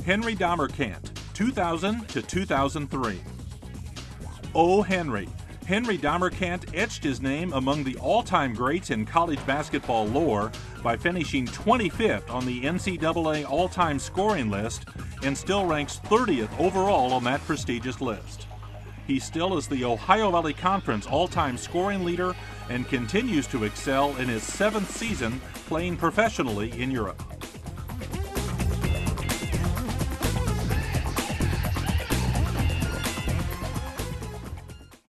Henry Dommercant, 2000 to 2003. Oh, Henry. Henry Dommercant etched his name among the all-time greats in college basketball lore by finishing 25th on the NCAA all-time scoring list and still ranks 30th overall on that prestigious list. He still is the Ohio Valley Conference all-time scoring leader and continues to excel in his 7th season playing professionally in Europe.